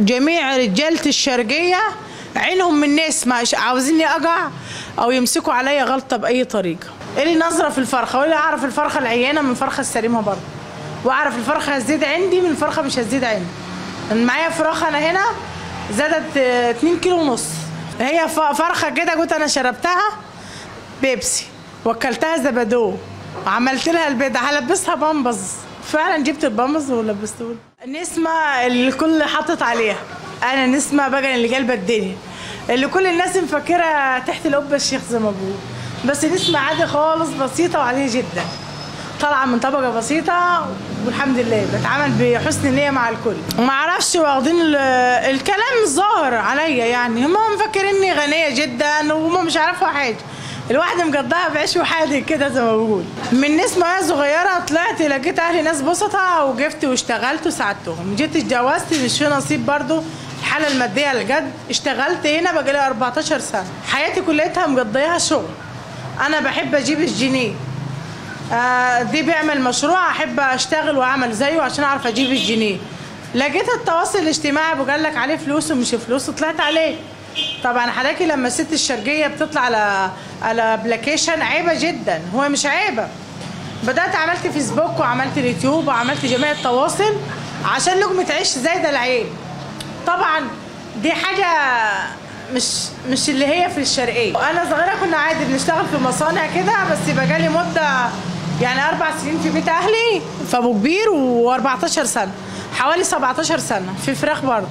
جميع رجالة الشرقية عينهم من ناس ما عاوزيني اقع او يمسكوا عليا غلطة باي طريقة. الي نظرة في الفرخة، واللي اعرف الفرخة العيانة من الفرخة السليمة برضه، واعرف الفرخة هتزيد عندي من الفرخة مش هتزيد عندي. معايا فراخ انا هنا زادت 2 كيلو ونص. هي فرخة كده قلت انا شربتها بيبسي وكلتها زبادو وعملت لها البيضة هلبسها بامبز. فعلا جبت البامبز ولبسته. نسمة اللي الكل حطت عليها، انا نسمة بقى اللي قلبت الدنيا، اللي كل الناس مفكرة تحت القبة الشيخ زي ما بقول، بس نسمة عادي خالص بسيطة وعادية جدا، طالعة من طبقة بسيطة والحمد لله بتعامل بحسن نية مع الكل. ما اعرفش واخدين الكلام ظاهر عليا، يعني هم مفكريني غنية جدا وهم مش عارفوا حاجة. الواحدة مقضاها بعيش وحادق كده زي ما بقول. من نسمة وهي صغيرة طلعت لقيت اهلي ناس بسطة وجفت واشتغلت وساعدتهم. جيت اتجوزت مش في نصيب برضو الحالة المادية الجد، اشتغلت هنا بقالي 14 سنة، حياتي كلها مقضيها شغل. انا بحب اجيب الجنيه، دي بيعمل مشروع احب اشتغل واعمل زيه عشان اعرف اجيب الجنيه. لقيت التواصل الاجتماعي بقول لك عليه فلوس ومش فلوس وطلعت عليه. طبعا حضرتك لما الست الشرقيه بتطلع على ابلكيشن عيبه جدا، هو مش عيبه. بدات عملت فيسبوك وعملت اليوتيوب وعملت جميع التواصل عشان لقمه عيش زايده العين. طبعا دي حاجه مش اللي هي في الشرقيه. انا صغيره كنا عادي بنشتغل في مصانع كده، بس بقالي مده يعني 4 سنين في بيت اهلي في ابو كبير و14 سنه، حوالي 17 سنه في فراخ برضه.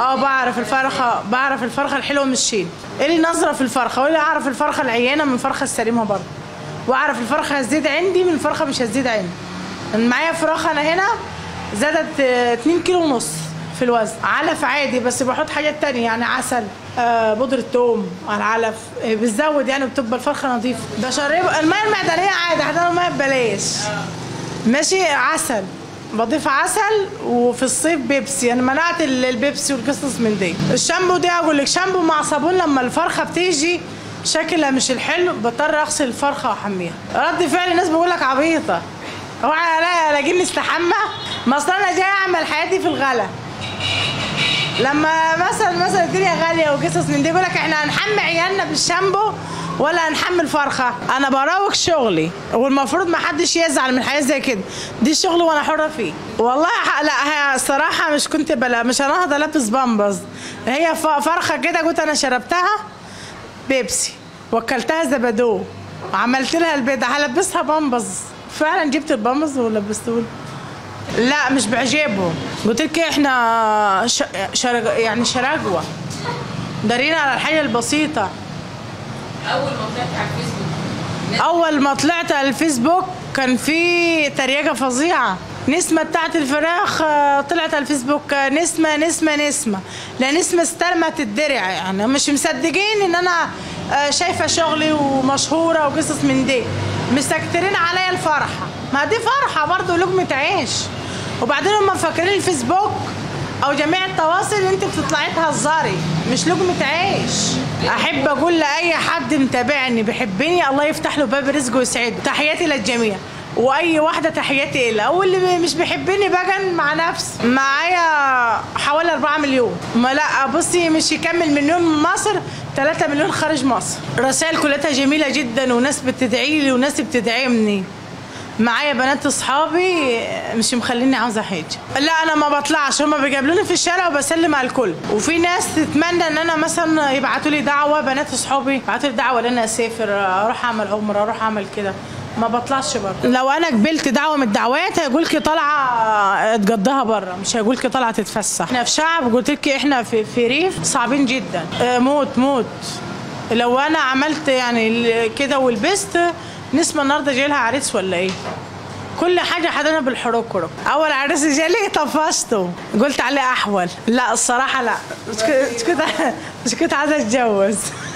بعرف الفرخه الحلوه من الشين، الي نظره في الفرخه، واللي اعرف الفرخه العيانه من الفرخه السليمه برضه، واعرف الفرخه هتزيد عندي من الفرخه مش هتزيد عندي. معايا فراخ انا هنا زادت 2 كيلو ونص في الوزن. علف عادي بس بحط حاجات تانية يعني عسل، بودرة توم على العلف، بتزود يعني بتبقى الفرخة نظيفة. بشرب المية المعدنية عادي، حتى المية ببلاش ماشي. عسل بضيف عسل، وفي الصيف بيبسي، انا منعت البيبسي والقصص من دي. الشامبو دي اقول لك شامبو مع صابون، لما الفرخة بتيجي شكلها مش الحلو بضطر اغسل الفرخة واحميها. رد فعل الناس بيقول لك عبيطة، اوعى الاقيني استحمى، ما اصل انا جاي اعمل حياتي في الغلا. لما مثلا الدنيا غاليه وقصص من دي بيقول لك احنا هنحمي عيالنا بالشامبو ولا هنحمي الفرخه. انا بروج شغلي والمفروض ما حدش يزعل من حاجه زي كده، دي شغلي وانا حره فيه. والله لا الصراحه مش كنت مش هنقعد البس بامبز. هي فرخه كده قلت انا شربتها بيبسي وكلتها زبادو وعملت لها البيضه هلبسها بامبز. فعلا جبت البامبز ولبسته. لا مش بعجبهم، قلت لك احنا يعني شراجوه دارين على الحاجه البسيطه. اول ما طلعت على الفيسبوك كان في تريقه فظيعه. نسمة بتاعت الفراخ طلعت على الفيسبوك نسمة لا نسمة استلمت الدرع، يعني مش مصدقين ان انا شايفه شغلي ومشهوره وقصص من دي، مستكترين عليا الفرحه. ما دي فرحه برضه لقمه عيش. وبعدين هم مفكرين الفيسبوك او جميع التواصل انت بتطلعي تهزري، مش لقمه عيش. احب اقول لاي حد متابعني بيحبني الله يفتح له باب رزقه ويسعده. تحياتي للجميع، واي واحده تحياتي لها، واللي مش بيحبني بقى مع نفسي. معايا حوالي 4 مليون. ما لا بصي مش يكمل مليون من مصر، 3 مليون خارج مصر. رسائل كلها جميله جدا وناس بتدعي لي وناس بتدعمني. معايا بنات اصحابي مش مخليني عاوزه حاجه. لا انا ما بطلعش، هما بيقابلوني في الشارع وبسلم على الكل. وفي ناس تتمنى ان انا مثلا يبعتوا لي دعوه، بنات اصحابي يبعتوا لي دعوه ان انا اسافر اروح اعمل عمره اروح اعمل كده. ما بطلعش بره. لو انا قبلت دعوه من الدعوات هيقول لك طالعه تقضيها بره، مش هيقول لك طالعه تتفسح. احنا في شعب قلت لك احنا في ريف صعبين جدا، موت. لو انا عملت يعني كده ولبست نسمة النهارده جاي لها عريس ولا ايه؟ كل حاجه حدنا بالحركرك. اول عريس جالي طفشته قلت عليه احول. لا الصراحه لا مش كنت عايزه اتجوز.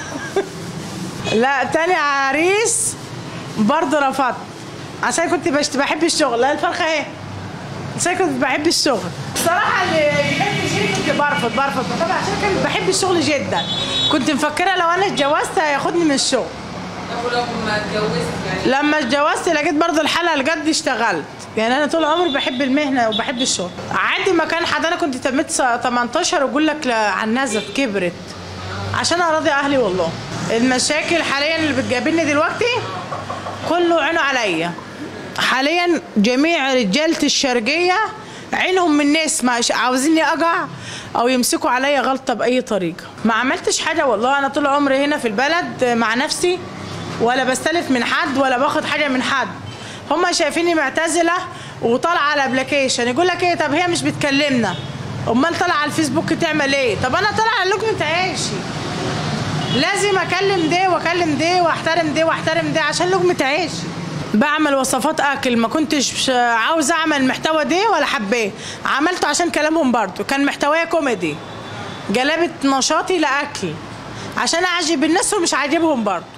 لا تاني عريس برضه رفضت عشان كنت بحب الشغل. لا الفرخه ايه؟ عشان كنت بحب الشغل. الصراحه اللي بحب الشغل كنت برفض طبعا عشان كنت بحب الشغل جدا. كنت مفكره لو انا اتجوزت هياخدني من الشغل. طب ولما اتجوزت يعني؟ لما اتجوزت لقيت برضه الحلقه الجد اشتغلت. يعني انا طول عمري بحب المهنه وبحب الشغل. عادي مكان حد، انا كنت تميت 18 واقول لك عنزت كبرت عشان اراضي اهلي. والله المشاكل حاليا اللي بتقابلني دلوقتي كله عينه عليا. حاليا جميع رجاله الشرقيه عينهم من الناس ما عاوزيني اقع او يمسكوا عليا غلطه باي طريقه. ما عملتش حاجه والله، انا طول عمري هنا في البلد مع نفسي، ولا بستلف من حد ولا باخد حاجه من حد. هم شايفيني معتزله وطالعه على ابلكيشن، يقول لك ايه طب هي مش بتكلمنا، امال طالعه على الفيسبوك تعمل ايه؟ طب انا طالعه على لقمه عيشي، لازم اكلم ده واكلم ده واحترم ده واحترم ده عشان لقمه عيشي. بعمل وصفات اكل، ما كنتش عاوز اعمل محتوى ده ولا حباه، عملته عشان كلامهم برضه، كان محتواه كوميدي، جلبت نشاطي لاكل عشان اعجب الناس ومش عاجبهم برضه.